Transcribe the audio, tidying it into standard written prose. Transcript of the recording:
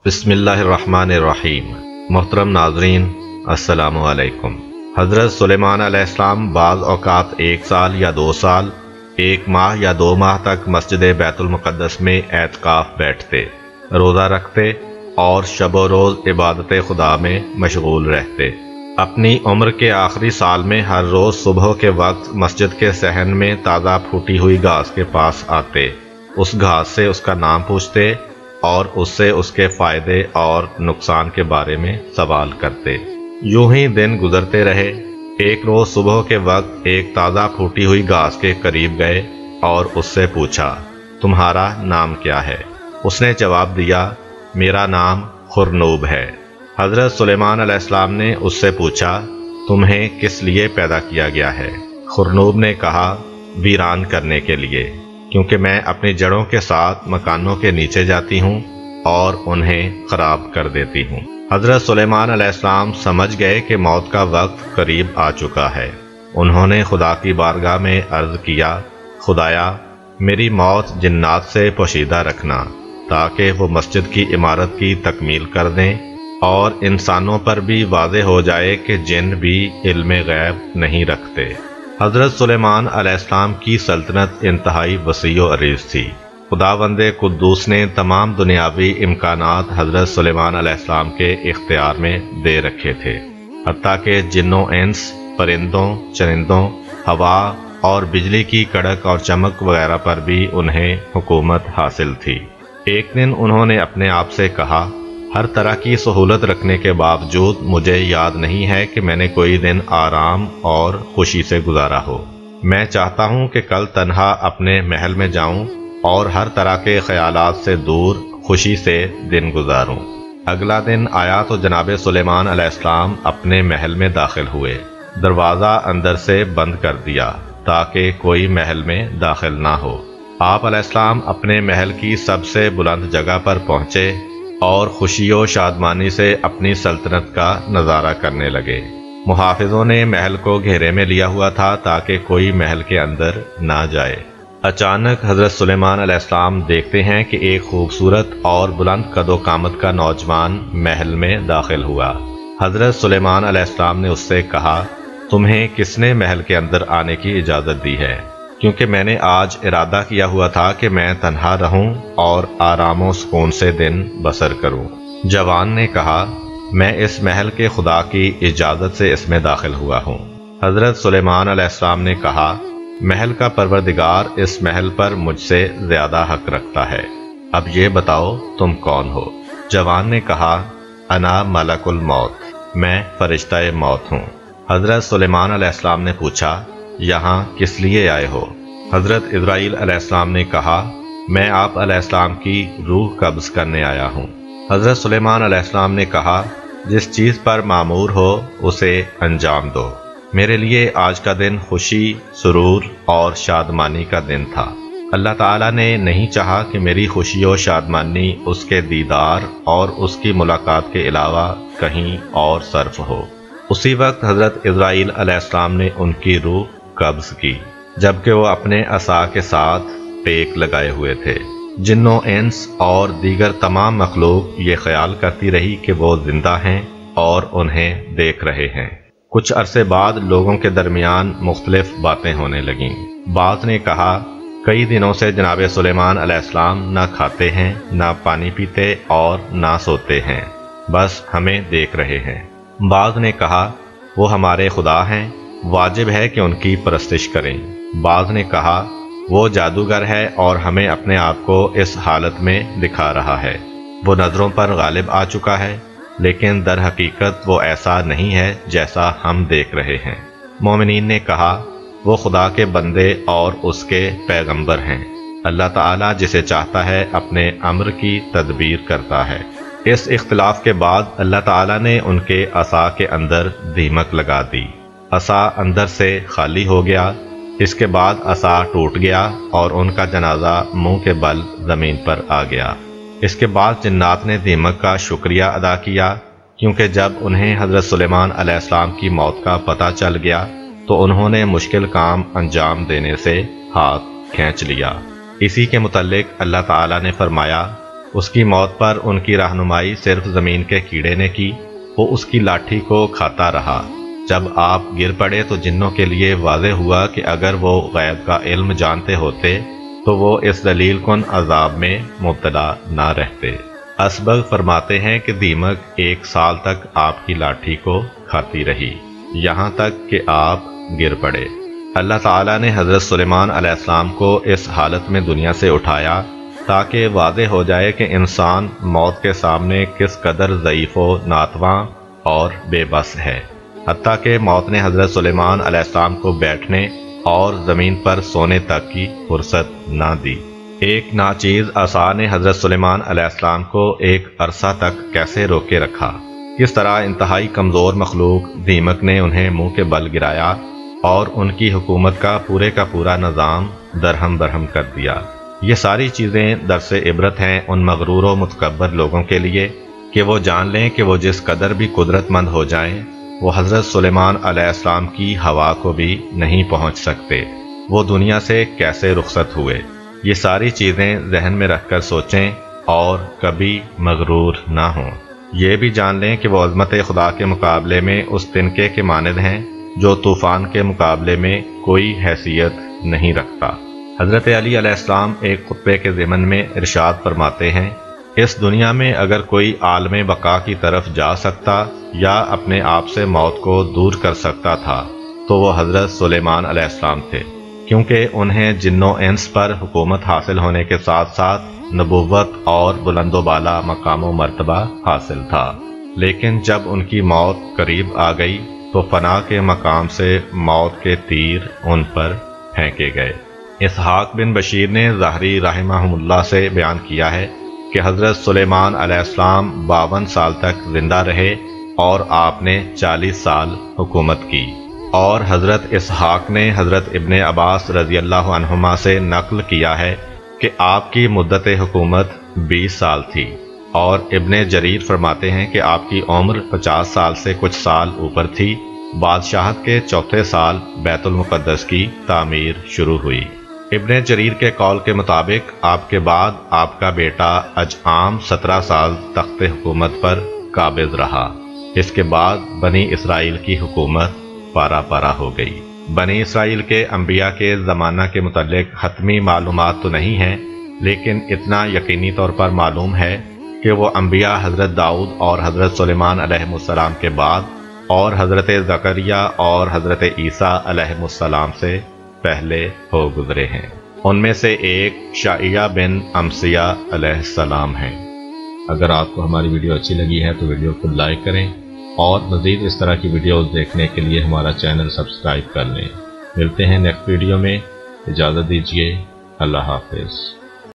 بسم اللہ الرحمن الرحیم۔ محترم ناظرین، السلام علیکم۔ حضرت سلیمان علیہ السلام بعض اوقات 1 سال یا 2 سال، 1 ماہ یا 2 ماہ تک مسجد بیت المقدس میں اعتکاف بیٹھتے، روزہ رکھتے اور شب و روز عبادت خدا میں مشغول رہتے۔ اپنی عمر کے آخری سال میں ہر روز صبح کے وقت مسجد کے صحن میں تازہ پھوٹی ہوئی گھاس کے پاس آتے، اس گھاس سے اس کا نام پوچھتے اور اس سے اس کے فائدے اور نقصان کے بارے میں سوال کرتے۔ یوں ہی دن گزرتے رہے۔ ایک روز صبح کے وقت ایک تازہ پھوٹی ہوئی گھاس کے قریب گئے اور اس سے پوچھا، تمہارا نام کیا ہے؟ اس نے جواب دیا، میرا نام خرنوب ہے۔ حضرت سلیمان علیہ السلام نے اس سے پوچھا، تمہیں کس لیے پیدا کیا گیا ہے؟ خرنوب نے کہا، ویران کرنے کے لیے، کیونکہ میں اپنی جڑوں کے ساتھ مکانوں کے نیچے جاتی ہوں اور انہیں خراب کر دیتی ہوں۔ حضرت سلیمان علیہ السلام سمجھ گئے کہ موت کا وقت قریب آ چکا ہے۔ انہوں نے خدا کی بارگاہ میں عرض کیا، خدایا، میری موت جنات سے پوشیدہ رکھنا تاکہ وہ مسجد کی عمارت کی تکمیل کر دیں اور انسانوں پر بھی واضح ہو جائے کہ جن بھی علم غیب نہیں رکھتے۔ حضرت سلیمان علیہ السلام کی سلطنت انتہائی وسیع و عریض تھی۔ خداوند قدوس نے تمام دنیاوی امکانات حضرت سلیمان علیہ السلام کے اختیار میں دے رکھے تھے، حتیٰ کہ جنوں انس، پرندوں، چرندوں، ہوا اور بجلی کی کڑک اور چمک وغیرہ پر بھی انہیں حکومت حاصل تھی۔ ایک دن انہوں نے اپنے آپ سے کہا، ہر طرح کی سہولت رکھنے کے باوجود مجھے یاد نہیں ہے کہ میں نے کوئی دن آرام اور خوشی سے گزارا ہو۔ میں چاہتا ہوں کہ کل تنہا اپنے محل میں جاؤں اور ہر طرح کے خیالات سے دور خوشی سے دن گزاروں۔ اگلا دن آیا تو جناب سلیمان علیہ السلام اپنے محل میں داخل ہوئے۔ دروازہ اندر سے بند کر دیا تاکہ کوئی محل میں داخل نہ ہو۔ آپ علیہ السلام اپنے محل کی سب سے بلند جگہ پر پہنچے اور خوشی و شادمانی سے اپنی سلطنت کا نظارہ کرنے لگے۔ محافظوں نے محل کو گھیرے میں لیا ہوا تھا تاکہ کوئی محل کے اندر نہ جائے۔ اچانک حضرت سلیمان علیہ السلام دیکھتے ہیں کہ ایک خوبصورت اور بلند قد و قامت کا نوجوان محل میں داخل ہوا۔ حضرت سلیمان علیہ السلام نے اس سے کہا، تمہیں کس نے محل کے اندر آنے کی اجازت دی ہے؟ کیونکہ میں نے آج ارادہ کیا ہوا تھا کہ میں تنہا رہوں اور آرام و سکون سے دن بسر کروں۔ جوان نے کہا، میں اس محل کے خدا کی اجازت سے اس میں داخل ہوا ہوں۔ حضرت سلیمان علیہ السلام نے کہا، محل کا پروردگار اس محل پر مجھ سے زیادہ حق رکھتا ہے۔ اب یہ بتاؤ تم کون ہو؟ جوان نے کہا، انا ملک الموت، میں فرشتہ موت ہوں۔ حضرت سلیمان علیہ السلام نے پوچھا، یہاں کس لیے آئے ہو؟ حضرت اسرائیل علیہ السلام نے کہا، میں آپ علیہ السلام کی روح قبض کرنے آیا ہوں۔ حضرت سلیمان علیہ السلام نے کہا، جس چیز پر مامور ہو اسے انجام دو۔ میرے لیے آج کا دن خوشی، سرور اور شادمانی کا دن تھا۔ اللہ تعالیٰ نے نہیں چاہا کہ میری خوشی و شادمانی اس کے دیدار اور اس کی ملاقات کے علاوہ کہیں اور صرف ہو۔ اسی وقت حضرت اسرائیل علیہ السلام نے ان کی روح قبض کی، جبکہ وہ اپنے عصا کے ساتھ ٹیک لگائے ہوئے تھے۔ جنوں انس اور دیگر تمام مخلوق یہ خیال کرتی رہی کہ وہ زندہ ہیں اور انہیں دیکھ رہے ہیں۔ کچھ عرصے بعد لوگوں کے درمیان مختلف باتیں ہونے لگیں۔ بعض نے کہا، کئی دنوں سے جناب سلیمان علیہ السلام نہ کھاتے ہیں، نہ پانی پیتے اور نہ سوتے ہیں، بس ہمیں دیکھ رہے ہیں۔ بعض نے کہا، وہ ہمارے خدا ہیں، واجب ہے کہ ان کی پرستش کریں۔ بعض نے کہا، وہ جادوگر ہے اور ہمیں اپنے آپ کو اس حالت میں دکھا رہا ہے، وہ نظروں پر غالب آ چکا ہے، لیکن در حقیقت وہ ایسا نہیں ہے جیسا ہم دیکھ رہے ہیں۔ مومنین نے کہا، وہ خدا کے بندے اور اس کے پیغمبر ہیں، اللہ تعالیٰ جسے چاہتا ہے اپنے امر کی تدبیر کرتا ہے۔ اس اختلاف کے بعد اللہ تعالیٰ نے ان کے عصا کے اندر دیمک لگا دی۔ عصا اندر سے خالی ہو گیا۔ اس کے بعد عصا ٹوٹ گیا اور ان کا جنازہ منہ کے بل زمین پر آ گیا۔ اس کے بعد جنات نے دیمک کا شکریہ ادا کیا، کیونکہ جب انہیں حضرت سلیمان علیہ السلام کی موت کا پتہ چل گیا تو انہوں نے مشکل کام انجام دینے سے ہاتھ کھینچ لیا۔ اسی کے متعلق اللہ تعالیٰ نے فرمایا، اس کی موت پر ان کی رہنمائی صرف زمین کے کیڑے نے کی، وہ اس کی لاٹھی کو کھاتا رہا۔ جب آپ گر پڑے تو جنوں کے لیے واضح ہوا کہ اگر وہ غیب کا علم جانتے ہوتے تو وہ اس ذلیل کن عذاب میں مبتلا نہ رہتے۔ اسبغ فرماتے ہیں کہ دیمک 1 سال تک آپ کی لاٹھی کو کھاتی رہی، یہاں تک کہ آپ گر پڑے۔ اللہ تعالیٰ نے حضرت سلیمان علیہ السلام کو اس حالت میں دنیا سے اٹھایا تاکہ واضح ہو جائے کہ انسان موت کے سامنے کس قدر ضعیف و ناتواں اور بے بس ہے، حتیٰ کہ موت نے حضرت سلیمان علیہ السلام کو بیٹھنے اور زمین پر سونے تک کی فرصت نہ دی۔ ایک ناچیز عصا نے حضرت سلیمان علیہ السلام کو ایک عرصہ تک کیسے روکے رکھا، کس طرح انتہائی کمزور مخلوق دیمک نے انہیں منہ کے بل گرایا اور ان کی حکومت کا پورا نظام درہم برہم کر دیا۔ یہ ساری چیزیں درس عبرت ہیں ان مغرور و متکبر لوگوں کے لیے کہ وہ جان لیں کہ وہ جس قدر بھی قدرت مند ہو جائیں وہ حضرت سلیمان علیہ السلام کی ہوا کو بھی نہیں پہنچ سکتے، وہ دنیا سے کیسے رخصت ہوئے۔ یہ ساری چیزیں ذہن میں رکھ کر سوچیں اور کبھی مغرور نہ ہوں۔ یہ بھی جان لیں کہ وہ عظمت خدا کے مقابلے میں اس تنکے کے مانند ہیں جو طوفان کے مقابلے میں کوئی حیثیت نہیں رکھتا۔ حضرت علی علیہ السلام ایک خطبے کے ضمن میں ارشاد فرماتے ہیں، اس دنیا میں اگر کوئی عالم بقا کی طرف جا سکتا یا اپنے آپ سے موت کو دور کر سکتا تھا تو وہ حضرت سلیمان علیہ السلام تھے، کیونکہ انہیں جن و انس پر حکومت حاصل ہونے کے ساتھ ساتھ نبوت اور بلند و بالا مقام و مرتبہ حاصل تھا، لیکن جب ان کی موت قریب آ گئی تو فنا کے مقام سے موت کے تیر ان پر پھینکے گئے۔ اسحاق بن بشیر نے ظاہری رحمہ اللہ سے بیان کیا ہے کہ حضرت سلیمان علیہ السلام 52 سال تک زندہ رہے اور آپ نے 40 سال حکومت کی، اور حضرت اسحاق نے حضرت ابن عباس رضی اللہ عنہما سے نقل کیا ہے کہ آپ کی مدت حکومت 20 سال تھی، اور ابن جریر فرماتے ہیں کہ آپ کی عمر 50 سال سے کچھ سال اوپر تھی۔ بادشاہت کے 4تھے سال بیت المقدس کی تعمیر شروع ہوئی۔ ابن جریر کے قول کے مطابق آپ کے بعد آپ کا بیٹا اجعام 17 سال تخت حکومت پر قابض رہا۔ اس کے بعد بنی اسرائیل کی حکومت پارا پارا ہو گئی۔ بنی اسرائیل کے انبیاء کے زمانہ کے متعلق حتمی معلومات تو نہیں ہیں، لیکن اتنا یقینی طور پر معلوم ہے کہ وہ انبیاء حضرت داؤد اور حضرت سلیمان علیہ السلام کے بعد اور حضرت زکریا اور حضرت عیسیٰ علیہ السلام سے پہلے ہو گزرے ہیں۔ ان میں سے ایک شائیہ بن امسیہ علیہ السلام ہیں۔ اگر آپ کو ہماری ویڈیو اچھی لگی ہے تو ویڈیو کو لائک کریں اور مزید اس طرح کی ویڈیوز دیکھنے کے لیے ہمارا چینل سبسکرائب کر لیں۔ ملتے ہیں نیکسٹ ویڈیو میں، اجازت دیجیے، اللہ حافظ۔